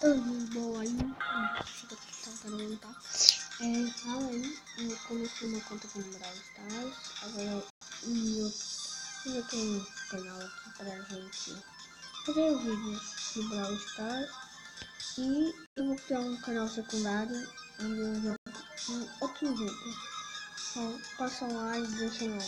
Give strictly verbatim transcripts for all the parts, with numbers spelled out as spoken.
Uhum, bom, aí, deixa eu tentar tá? É, fala aí, eu comecei uma conta aqui no Brawl Stars, agora eu, eu tenho um canal aqui pra gente fazer vídeos de Brawl Stars e eu vou criar um canal secundário onde eu jogo um outro jogo. Então, passa lá e deixa like.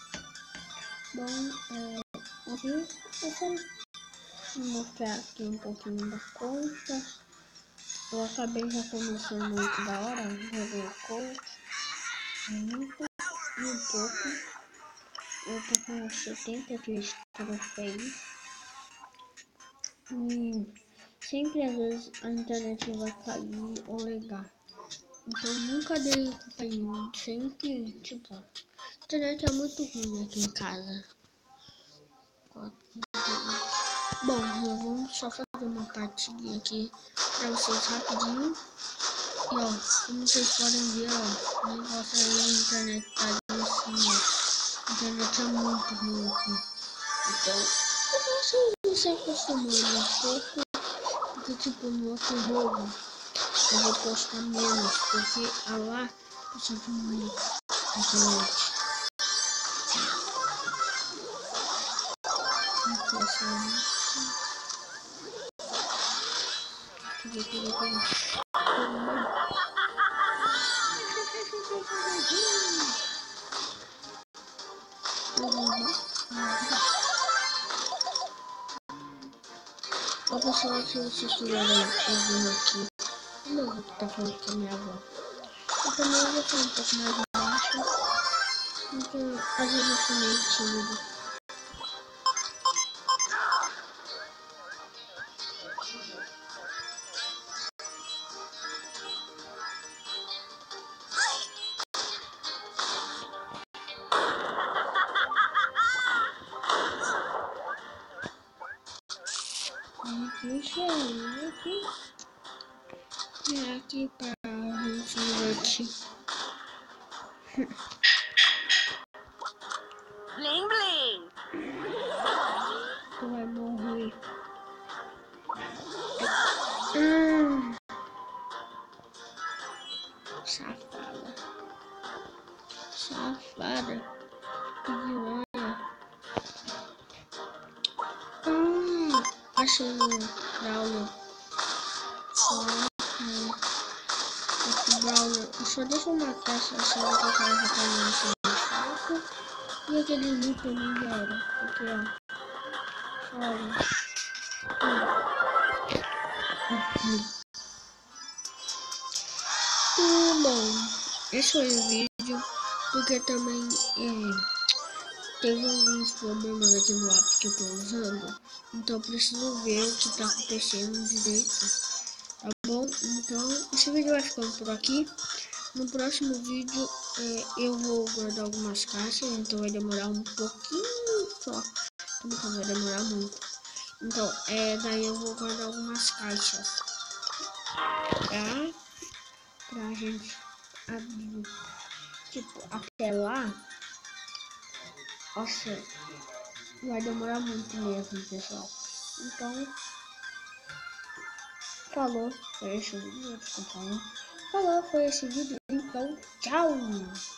Bom, é, aqui eu só mostrar aqui um pouquinho da conta. Eu acabei já começando muito da hora, joguei o coach, muito e um pouco. Eu tô com setenta e três troféus. E sempre às vezes a internet vai cair ou ligar. Então nunca dei culpa em mim. Sempre, tipo, a internet é muito ruim aqui em casa. Bom, vamos só fazer uma partidinha aqui pra vocês rapidinho. E ó, como vocês podem ver, ó, o negócio aí na internet tá ali assim, ó. A internet é muito ruim aqui. Então, eu vou se acostumando um pouco, porque tipo, no outro jogo eu vou postar menos, porque lá eu sinto muito a internet. Aqui é só Peguei, peguei, peguei. Ó pessoal, se vocês estiverem ouvindo aqui, o meu avô que tá falando com a minha avó. Eu também vou falar um pouco mais baixo, porque às vezes eu sou meio tímido. Deixa eu aqui. É aqui pra gente se divertir. Bling bling! Tu vai morrer. Hum. Safada. Safada. Piranha. Hum. Achei o Brawler. Só. Hum. Esse Brawler. Eu só deixa eu matar essa sala que o cara já tá me enchendo o saco. E aquele loot também já era. Porque ó. Olha. Hum. Hum. Bom. Esse foi o vídeo. Porque também. É, teve alguns problemas aqui no app que eu tô usando, então eu preciso ver o que tá acontecendo direito, tá bom? Então esse vídeo vai ficando por aqui. No próximo vídeo é, eu vou guardar algumas caixas, então vai demorar um pouquinho só, nunca vai demorar muito. Então é, daí eu vou guardar algumas caixas, tá? Pra gente abrir, tipo, até lá. Nossa, vai demorar muito mesmo, pessoal. Então, falou, foi esse o vídeo, desculpa, falou, foi esse vídeo, então, tchau!